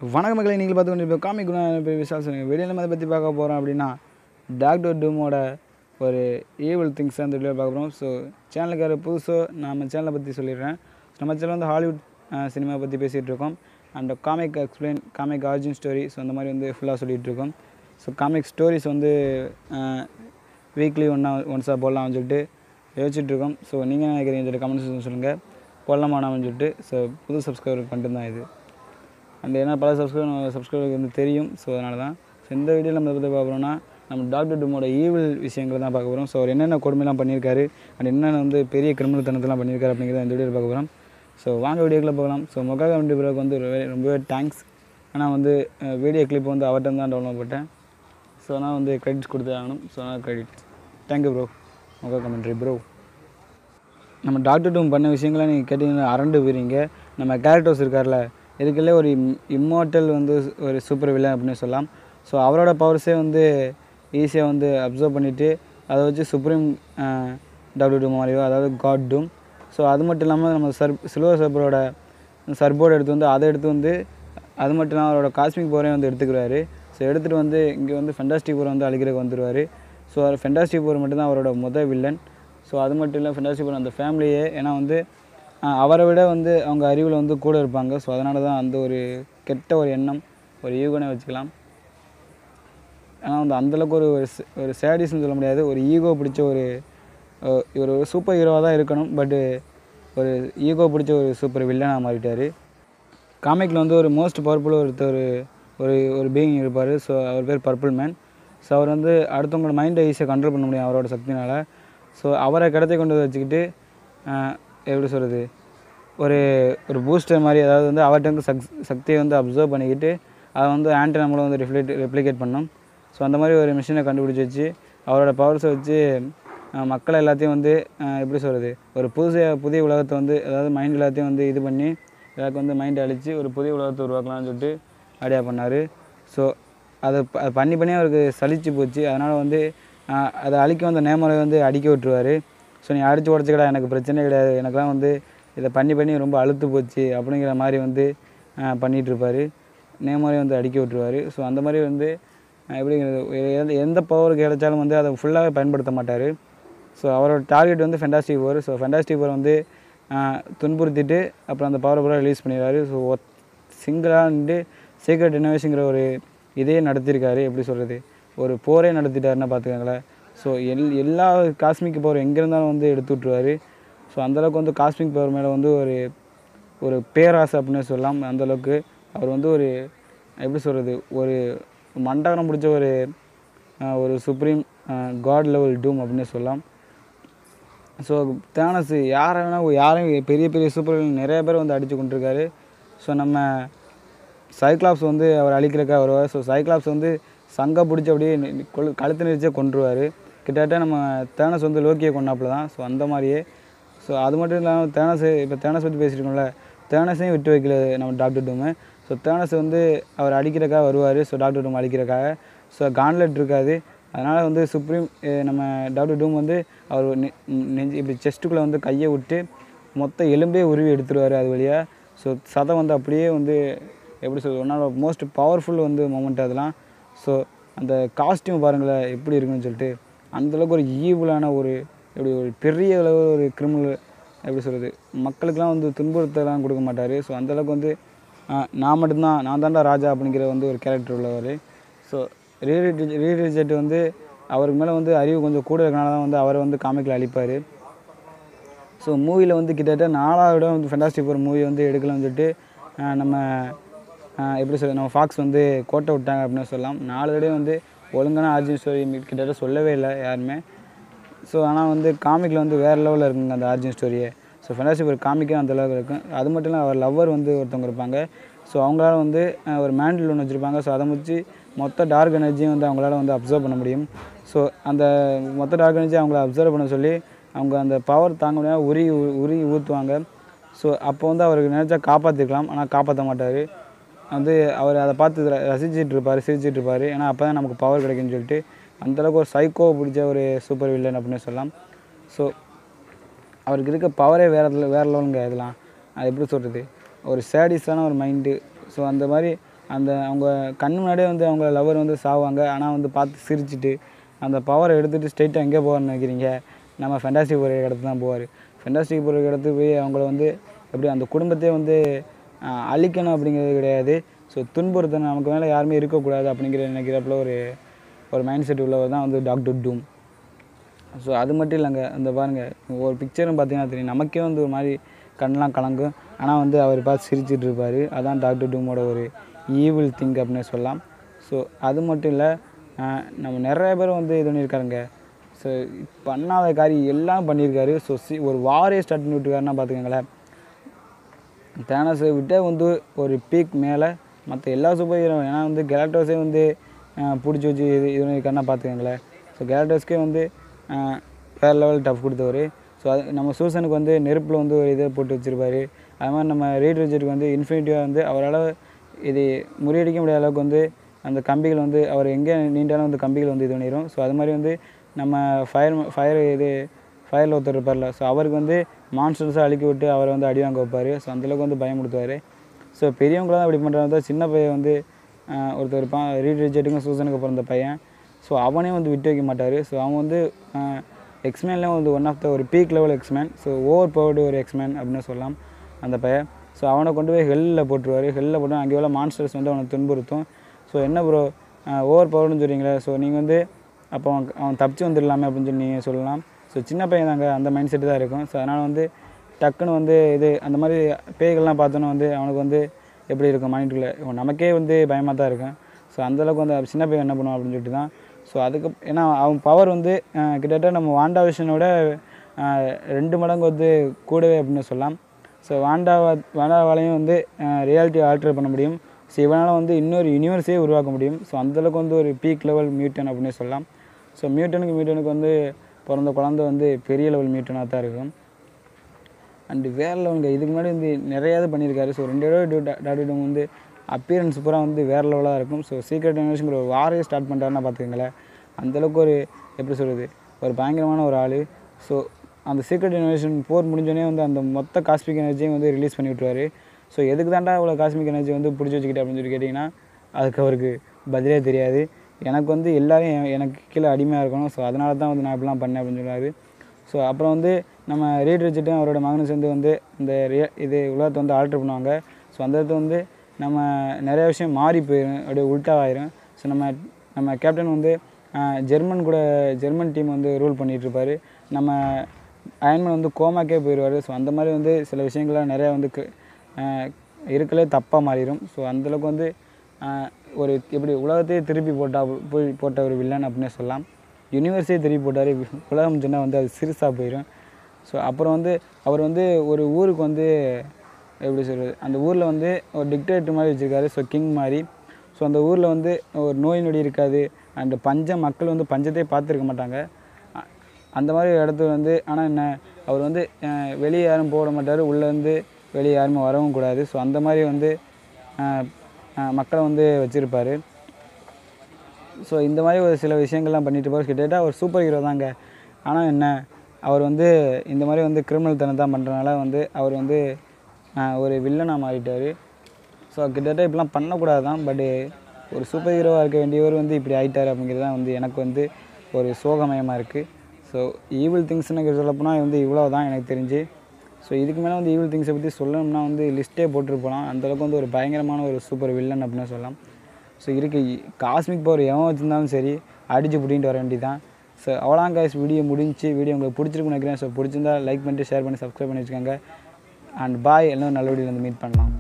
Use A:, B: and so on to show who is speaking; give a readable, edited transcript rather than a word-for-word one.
A: வணக்க மக்களை நீங்கள் பார்த்து கொண்டு இப்போ காமிக் விசால் சொல்லுங்கள் வீடியோவில் நம்ம அதை பற்றி பார்க்க போகிறோம் அப்படின்னா டாக்டர் டூமோட ஒரு ஈவில் திங்ஸ் அந்த வீடியோ பார்க்க போகிறோம். ஸோ சேனலுக்கு யார் புதுசோ நம்ம சேனலை பற்றி சொல்லிடுறேன். நம்ம சேனல் வந்து ஹாலிவுட் சினிமா பற்றி பேசிகிட்டு இருக்கோம். And comic explain, comic origin story, so அந்த மாதிரி வந்து ஃபுல்லாக சொல்லிகிட்டு இருக்கோம். ஸோ காமிக் ஸ்டோரிஸ் வந்து வீக்லி ஒன்ஸாக போடலாம்னு சொல்லிட்டு யோசிச்சுட்ருக்கோம். ஸோ நீங்கள் நினைக்கிறீங்கன்னு சொல்லிட்டு கமெண்ட்ஸ் சொல்லுங்கள், போடலாமான்னு சொல்லிட்டு. ஸோ புது சப்ஸ்கிரைபர் பண்ணிட்டு தான் இது. அண்ட் ஏன்னா பல சப்ஸ்கிரைபருக்கு வந்து தெரியும். ஸோ அதனால தான். ஸோ இந்த வீடியோ நம்ம பற்றி பார்க்குறோன்னா நம்ம டாக்டர் டூமோட ஈவில் விஷயங்களை தான் பார்க்க போகிறோம். ஸோ அவர் என்னென்ன கொடுமைலாம் பண்ணியிருக்காரு அண்ட் என்னென்ன வந்து பெரிய கிரிமினல் தனத்தெல்லாம் பண்ணியிருக்காரு அப்படிங்கிறத இந்த வீடியோவில் பார்க்க போகிறோம். ஸோ வாங்க வீடியோக்குள்ளே போகலாம். ஸோ மொக்காக வண்டி பிறகு வந்து ரொம்பவே தேங்க்ஸ். ஆனால் வந்து வீடியோ கிளிப் வந்து அவர்கிட்ட தான் டவுன்லோட் பண்ணிட்டேன். ஸோ அதனால் வந்து கிரெடிட்ஸ் கொடுத்து ஆகணும். ஸோ அதனால் கிரெடிட்ஸ். தேங்க்யூ ப்ரோ, மொக்கா கமெண்ட்ரி ப்ரோ. நம்ம டாக்டர் டூம் பண்ண விஷயங்களை நீங்கள் கேட்டிங்கன்னா அரண்டு போயிருங்க. நம்ம கேரக்டர்ஸ் இருக்கார்ல, இதுக்குள்ளே ஒரு இம்மார்ட்டல் வந்து ஒரு சூப்பர் வில்லன் அப்படின்னு சொல்லலாம். ஸோ அவரோட பவர்ஸே வந்து ஈஸியாக வந்து அப்சர்வ் பண்ணிவிட்டு அதை வச்சு சுப்ரீம் டாக்டர் டூம் மாதிரியோ, அதாவது காட் டூம். ஸோ அது மட்டும் இல்லாமல் நம்ம சில்வர் சர்பரோட சர்போர்டு எடுத்து வந்து அதை எடுத்து வந்து அது மட்டும் இல்லாமல் அவரோட காஸ்மிக் பவரையும் வந்து எடுத்துக்கிறாரு. ஸோ எடுத்துகிட்டு வந்து இங்கே வந்து ஃபென்டாஸ்டிக் பவர் வந்து அழிக்கிறதுக்கு வந்துடுவார். ஸோ அவர் ஃபென்டாஸ்டிக் பவர் மட்டும்தான் அவரோட வில்லன். ஸோ அது மட்டும் இல்லை, ஃபென்டாஸ்டிக் பவர் அந்த ஃபேமிலியே, ஏன்னா வந்து அவரை விட வந்து அவங்க அறிவில் வந்து கூட இருப்பாங்க. ஸோ அதனால தான் அந்த ஒரு கெட்ட ஒரு எண்ணம், ஒரு ஈகோனே வச்சுக்கலாம். ஆனால் வந்து அந்தளவுக்கு ஒரு சேடிஸ்ன்னு சொல்ல முடியாது, ஒரு ஈகோ பிடிச்ச ஒரு சூப்பர் ஹீரோவாக தான் இருக்கணும். பட்டு ஒரு ஈகோ பிடிச்ச ஒரு சூப்பர் வில்லனாக மாறிட்டார். காமிக்கில் வந்து ஒரு மோஸ்ட் பவர்ஃபுல் ஒரு பீயிங் இருப்பார். ஸோ அவர் பேர் பர்பிள் மேன். ஸோ அவர் வந்து அடுத்தவங்களோட மைண்டை ஈஸியாக கண்ட்ரோல் பண்ண முடியும் அவரோட சக்தினால். ஸோ அவரை கடத்தை கொண்டு வச்சுக்கிட்டு எப்படி சொல்கிறது, ஒரு பூஸ்டர் மாதிரி, அதாவது வந்து அவர்கிட்ட சக்தியை வந்து அப்சர்வ் பண்ணிக்கிட்டு அதை வந்து ஆண்டனா மூலம் வந்து ரெப்ளிகேட் பண்ணோம். ஸோ அந்த மாதிரி ஒரு மிஷினை கண்டுபிடிச்சி வச்சு அவரோட பவர்ஸை வச்சு மக்களை எல்லாத்தையும் வந்து எப்படி சொல்கிறது, ஒரு புதிய உலகத்தை வந்து, அதாவது மைண்ட் எல்லாத்தையும் வந்து இது பண்ணி எல்லாருக்கும் வந்து மைண்டை அழித்து ஒரு புதிய உலகத்தை உருவாக்கலாம்னு சொல்லிட்டு ஐடியா பண்ணார். ஸோ அதை பண்ணி அவருக்கு சலிச்சு போச்சு. அதனால் வந்து அதை அழிக்க வந்த நேமரை வந்து அடிக்க விட்டுருவார். ஸோ நீ அடித்து உடச்சிக்கடா, எனக்கு பிரச்சனை கிடையாது, எனக்குலாம் வந்து இதை பண்ணி ரொம்ப அழுத்து போச்சு அப்படிங்கிற மாதிரி வந்து பண்ணிகிட்ருப்பார். நேமரை வந்து அடிக்க விட்டுருவார். ஸோ அந்த மாதிரி வந்து எப்படிங்கிறது, எந்த பவர் கிடைச்சாலும் வந்து அதை ஃபுல்லாகவே பயன்படுத்த மாட்டார். ஸோ அவரோட டார்கெட் வந்து fantastic power. So fantastic power வந்து துன்புறுத்திட்டு அப்புறம் அந்த பவரை பூரா ரிலீஸ் பண்ணிடுவார். ஸோ சிங்கிளாக நின்று சீக்ரெட் இன்னோவேஷங்கிற ஒரு இதையே நடத்தியிருக்காரு. எப்படி சொல்கிறது, ஒரு போரே நடத்திட்டாருன்னா பார்த்துக்கங்களேன். ஸோ எல்லா காஸ்மிக் பவர் எங்கே இருந்தாலும் வந்து எடுத்து விட்ருவார். ஸோ அந்தளவுக்கு வந்து காஸ்மிக் பவர் மேலே வந்து ஒரு பேராசை அப்படின்னு சொல்லலாம். அந்தளவுக்கு அவர் வந்து எப்படி சொல்கிறது, ஒரு மண்டகனம் பிடிச்ச ஒரு சுப்ரீம் காட் லெவல் டூம் அப்படின்னு சொல்லலாம். ஸோ தேனஸ் யாரையும் பெரிய சூப்பர் நிறைய பேர் வந்து அடித்து கொண்டிருக்காரு. ஸோ நம்ம சைக்ளாப்ஸ் வந்து அவர் அழிக்கிறக்காக வருவார். ஸோ சைக்ளாப்ஸ் வந்து சங்கை பிடிச்சி அப்படியே கழுத்து நெரிச்சே கொண்டுருவார். கிட்டத்தட்ட நம்ம தேனஸ் வந்து லோக்கியை கொண்டாப்புல தான். ஸோ அந்த மாதிரியே. ஸோ அது மட்டும் இல்லாமல் தேனஸ் பற்றி பேசியிருக்கோம்ல, தேனஸையும் விட்டு வைக்கல நம்ம டாக்டர் டூமு. ஸோ தேனஸ் வந்து அவர் அடிக்கிறக்காக வருவார். ஸோ டாக்டர் டூம் அடிக்கிறக்காக. ஸோ கான்லெட் இருக்காது. அதனால் வந்து சுப்ரீம் நம்ம டாக்டர் டூம் வந்து அவர் இப்படி செஸ்ட்டுக்குள்ளே வந்து கையை விட்டு மொத்த எலும்பே உருவி எடுத்துருவார் அது வழியாக. ஸோ சதை வந்து அப்படியே வந்து எப்படி சொல்கிறது, ஒன் ஆஃப் மோஸ்ட் பவர்ஃபுல் வந்து மொமெண்ட் அதெல்லாம். ஸோ அந்த காஸ்டியூம் பாருங்களேன் எப்படி இருக்குன்னு சொல்லிட்டு, அந்தளவுக்கு ஒரு ஈவிலான எப்படி ஒரு பெரிய அளவு ஒரு கிரிமினல், எப்படி சொல்கிறது, மக்களுக்கெலாம் வந்து துன்புறுத்தலாம் கொடுக்க மாட்டார். ஸோ அந்தளவுக்கு வந்து நான் தாண்டா ராஜா அப்படிங்கிற வந்து ஒரு கேரக்டர் உள்ளவர். ஸோ ரீரிஜெட் வந்து அவருக்கு மேலே வந்து அறிவு கொஞ்சம் கூட இருக்கனால தான் வந்து அவரை வந்து காமிக்கில் அழிப்பார். ஸோ மூவியில் வந்து கிட்டத்தட்ட 4வது வந்து ஃபென்டாஸ்டிக் பவர் மூவி வந்து எடுக்கலாம்னு சொல்லிட்டு நம்ம எப்படி சொல்கிறது, நம்ம ஃபாக்ஸ் வந்து கோட்டை விட்டாங்க அப்படின்னு சொல்லலாம். 4 தடவை வந்து ஒழுங்கான ஆரிஜின் ஸ்டோரி கிட்டத்தட்ட சொல்லவே இல்லை யாருமே. ஸோ ஆனால் வந்து காமிக்கில் வந்து வேறு லெவலில் இருக்குங்க அந்த ஆரிஜின் ஸ்டோரியே. ஸோ ஃபென்டாஸ்டிக் பவர் காமிக்கே அந்த அளவுக்கு இருக்கும். அது மட்டும் இல்லை, அவர் லவ்வர் வந்து ஒருத்தவங்க இருப்பாங்க. ஸோ அவங்களால வந்து ஒரு மேண்டில் ஒன்று வச்சுருப்பாங்க. ஸோ அதை வச்சு மொத்த டார்க் எனர்ஜியும் வந்து அவங்களால வந்து அப்சர்வ் பண்ண முடியும். ஸோ அந்த மொத்த டார்க் எனர்ஜி அவங்கள அப்சர்வ் பண்ண சொல்லி அவங்க அந்த பவர் தாங்க முடியாமல் உரி ஊற்றுவாங்க. ஸோ அப்போ வந்து அவருக்கு நினச்சா காப்பாற்றிருக்கலாம், ஆனால் காப்பாற்ற மாட்டார். வந்து அவர் அதை பார்த்து சிரிச்சிட்டு இருப்பார். ஏன்னா அப்போ தான் நமக்கு பவர் கிடைக்குன்னு சொல்லிட்டு. அந்தளவுக்கு ஒரு சைக்கோ பிடிச்ச ஒரு சூப்பர் வில்லன் அப்படின்னு சொல்லலாம். ஸோ அவருக்கு இருக்க பவரே வேறு லெவலுங்க. இதெல்லாம் அது எப்படி சொல்கிறது, ஒரு சேடிஸான ஒரு மைண்டு. ஸோ அந்த மாதிரி அவங்க கண் முன்னாடியே வந்து அவங்க லவர் வந்து சாவாங்க. ஆனால் வந்து பார்த்து சிரிச்சுட்டு அந்த பவரை எடுத்துகிட்டு ஸ்ட்ரெயிட்டாக எங்கே போவார்னு நினைக்கிறீங்க? நம்ம ஃபென்டாஸ்டிக் போகிற இடத்துக்கு தான் போவார். ஃபென்டாஸ்டிக் போகிற இடத்துக்கு போய் அவங்கள வந்து எப்படி அந்த குடும்பத்தையே வந்து அழிக்கணும் அப்படிங்கிறது கிடையாது. ஸோ துன்புறுத்தணும், நமக்கு மேலே யாருமே இருக்கக்கூடாது அப்படிங்கிற நினைக்கிறப்பல ஒரு மைண்ட் செட் உள்ளவர் தான் வந்து டாக்டர் டூம். ஸோ அது மட்டும் இல்லைங்க, அந்த பாருங்கள் ஒரு பிக்சரும் பார்த்தீங்கன்னா தெரியும், நமக்கே வந்து ஒரு மாதிரி கண்ணெலாம் கலங்கும். ஆனால் வந்து அவர் பார்த்து சிரிச்சிட்டு இருப்பார். அதான் டாக்டர் டூமோட ஒரு ஈவில் திங்க் அப்படின்னு சொல்லலாம். ஸோ அது மட்டும் இல்லை, நம்ம நிறைய பேர் வந்து இது பண்ணியிருக்காருங்க. ஸோ பண்ணாத காரியம் எல்லாம் பண்ணியிருக்காரு. ஸோ ஒரு வாரே ஸ்டார்ட் பண்ணி விட்டுருக்காருன்னா பார்த்துக்கங்களேன். தேனஸை விட்டே வந்து ஒரு பீக் மேலே மற்ற எல்லா சூப்பர் ஹீரோ, ஏன்னா வந்து கேலக்டர்ஸே வந்து பிடிச்சி வச்சு இது பண்ணியிருக்காருன்னா பார்த்துக்கங்களேன். ஸோ கேலக்டர்ஸ்க்கே வந்து வேறு லெவல் டஃப் கொடுத்தவர். ஸோ அது நம்ம சூசனுக்கு வந்து நெருப்பில் வந்து ஒரு இதை போட்டு வச்சுருப்பார். அது மாதிரி நம்ம ரீட் ரிச்சர்டுக்கு வந்து இன்ஃபினிட்டிவாக வந்து அவரால் இது முறியடிக்க முடியாத அளவுக்கு வந்து அந்த கம்பிகள் வந்து அவர் எங்கே நீண்டாலும் வந்து கம்பிகள் வந்து இது பண்ணிடும். ஸோ அது மாதிரி வந்து நம்ம ஃபயரில் ஒருத்தர் இருப்பார்ல, ஸோ அவருக்கு வந்து மான்ஸ்டர்ஸை அழிக்க விட்டு அவரை வந்து அடி வாங்க வைப்பார். ஸோ அந்தளவுக்கு வந்து பயமுடுத்துவார். ஸோ பெரியவங்களாம் அப்படி பண்ணுறாங்க. சின்ன பையன் வந்து ஒருத்தர் இருப்பான், ரீட் ரிச்சர்டுக்கும் சூசனுக்கு பிறந்த பையன். ஸோ அவனே வந்து விட்டு வைக்க மாட்டார். ஸோ அவன் வந்து எக்ஸ்மேன்லேயும் வந்து ஒன் ஆஃப் த ஒரு peak level X Men. So overpowered ஒரு எக்ஸ்மேன் அப்படின்னு சொல்லலாம் அந்த பையன். ஸோ அவனை கொண்டு போய் ஹெல்லில் போட்டுருவார். ஹெல்லில் போட்டு அங்கே உள்ள மான்ஸ்டர்ஸ் வந்து அவனை துன்புறுத்தும். ஸோ என்ன ப்ரோ ஓவர் பவர்டுன்னு சொல்கிறீங்களே, ஸோ நீங்கள் வந்து அப்போ அவன் தப்பிச்சு வந்துடலாமே அப்படின்னு சொல்லி நீங்கள் சொல்லலாம். ஸோ சின்ன பையன் தாங்க, அந்த மைண்ட் செட்டு தான் இருக்கும். ஸோ அதனால் வந்து டக்குன்னு வந்து இது அந்த மாதிரி பேய்கள்லாம் பார்த்தோன்னா வந்து அவனுக்கு வந்து எப்படி இருக்கும் மைண்டுக்குள்ளே, நமக்கே வந்து பயமாக தான் இருக்கும். ஸோ அந்தளவுக்கு வந்து சின்ன பையன் என்ன பண்ணுவான் அப்படின்னு சொல்லிட்டு தான். ஸோ அதுக்கு ஏன்னா அவன் பவர் வந்து கிட்டத்தட்ட நம்ம வாண்டா விஷனோட 2 மடங்கு வந்து கூடவே அப்படின்னு சொல்லலாம். ஸோ வாண்டாவாலையும் வந்து ரியாலிட்டியை ஆல்ட்ரு பண்ண முடியும். ஸோ இவனால் வந்து இன்னொரு யூனிவர்ஸே உருவாக்க முடியும். ஸோ அந்தளவுக்கு வந்து ஒரு பீக் லெவல் மியூட்டன் அப்படின்னு சொல்லலாம். ஸோ மியூட்டனுக்கு வந்து பிறந்த குழந்தை வந்து பெரிய லெவல் மியூட்டனாக தான் இருக்கும். அண்டு வேறு லெவலுங்க, இதுக்கு முன்னாடி வந்து நிறையாவது பண்ணியிருக்காரு. ஸோ 2 தடவை டாக்டர் டூம் வந்து அப்பியரன்ஸ் பூரா வந்து வேறு லெவலாக இருக்கும். ஸோ சீக்ரெட் இன்வெஸ்டிங்கிற ஒரு வாரையே ஸ்டார்ட் பண்ணுறாருன்னா பார்த்துக்கங்களேன். அந்தளவுக்கு ஒரு எப்படி சொல்கிறது, ஒரு பயங்கரமான ஒரு ஆள். ஸோ அந்த சீக்ரெட் இன்வெஸ்டின் 4 முடிஞ்சோடனே வந்து அந்த மொத்த காஸ்மிக் எனர்ஜியும் வந்து ரிலீஸ் பண்ணி விட்டுருவார். ஸோ எதுக்கு தாண்டா இவ்வளோ காஸ்மிக் எனர்ஜி வந்து பிடிச்சி வச்சுக்கிட்டே அப்படின்னு சொல்லி கேட்டிங்கன்னா அதுக்கு அவருக்கு பதிலே தெரியாது. எனக்கு வந்து எல்லோரும் எனக்கு கீழே அடிமையாக இருக்கணும், ஸோ அதனால தான் வந்து நான் இப்படிலாம் பண்ணேன் அப்படின்னு சொல்லுவார். ஸோ அப்புறம் வந்து நம்ம ரீட் ரிச்சர்டும் அவரோட மகனும் சேர்ந்து வந்து இந்த இது உலகத்தை வந்து ஆல்ட்ரு பண்ணுவாங்க. ஸோ அந்த இடத்துல வந்து நம்ம நிறைய விஷயம் மாறி போயிடும், அப்படியே உல்ட்டாவாயிரும். ஸோ நம்ம கேப்டன் வந்து ஜெர்மன் டீம் வந்து ரூல் பண்ணிகிட்ருப்பார். நம்ம அயன்மேன் வந்து கோமாக்கே போயிடுவார். ஸோ அந்த மாதிரி வந்து சில விஷயங்கள்லாம் நிறையா வந்து இருக்கலே தப்பாக மாறிடும். ஸோ அந்தளவுக்கு வந்து ஒரு எப்படி உலகத்தையே திருப்பி போட்ட ஒரு வில்லன் அப்படின்னே சொல்லலாம். யூனிவர்ஸே திருப்பி போட்டார். உலகம் சொன்னால் வந்து அது சிறுசாக போயிடும். ஸோ அப்புறம் வந்து அவர் வந்து ஒரு ஊருக்கு வந்து எப்படி சொல்கிறது, அந்த ஊரில் வந்து ஒரு டிக்டேட்டர் மாதிரி வச்சுருக்காரு. ஸோ கிங் மாதிரி. ஸோ அந்த ஊரில் வந்து ஒரு நோய் நொடி இருக்காது. அண்டு மக்கள் வந்து பஞ்சத்தையே பார்த்துருக்க மாட்டாங்க. அந்த மாதிரி இடத்துல வந்து ஆனால் என்ன அவர் வந்து வெளியே யாரும் போட மாட்டார், உள்ளேருந்து வெளியே யாருமே வரவும் கூடாது. ஸோ அந்த மாதிரி வந்து மக்களை வந்து வச்சுருப்பார். ஸோ இந்த மாதிரி ஒரு சில விஷயங்கள்லாம் பண்ணிட்டு இருப்பார். கிட்டத்தட்ட அவர் சூப்பர் ஹீரோ தாங்க. ஆனால் என்ன அவர் வந்து இந்த மாதிரி வந்து கிரிமினல் தனம் தான் பண்ணுறதுனால வந்து அவர் வந்து ஒரு வில்லனாக மாறிட்டார். ஸோ கிட்டத்தட்ட இப்படிலாம் பண்ணக்கூடாது தான். பட்டு ஒரு சூப்பர் ஹீரோவாக இருக்க வேண்டியவர் வந்து இப்படி ஆகிட்டார் அப்படிங்கிறது தான் வந்து எனக்கு வந்து ஒரு சோகமயமாக இருக்குது. ஸோ ஈவில் திங்ஸ்னு சொல்லப்போனால் வந்து இவ்வளோ தான் எனக்கு தெரிஞ்சு. ஸோ இதுக்கு மேலே வந்து ஈவில் திங்ஸை பற்றி சொல்லணும்னா வந்து லிஸ்ட்டே போட்டுட்டு போகலாம். அந்தளவுக்கு வந்து ஒரு பயங்கரமான ஒரு சூப்பர் வில்லன் அப்படின்னு சொல்லலாம். ஸோ காஸ்மிக் பவர் எவன் வச்சுருந்தாலும் சரி அடித்து பிடிங்கிட்டு வர வேண்டியதான். ஸோ அவ்வளோதான் கைஸ், வீடியோ முடிஞ்சு. வீடியோ உங்களுக்கு பிடிச்சிருக்குன்னு நினைக்கிறேன். ஸோ பிடிச்சிருந்தா லைக் பண்ணிட்டு ஷேர் பண்ணி சப்ஸ்கிரைப் பண்ணி வச்சுக்கோங்க. அண்ட் பாய், எல்லாம் நல்ல வீடியோவில் வந்து மீட் பண்ணலாம்.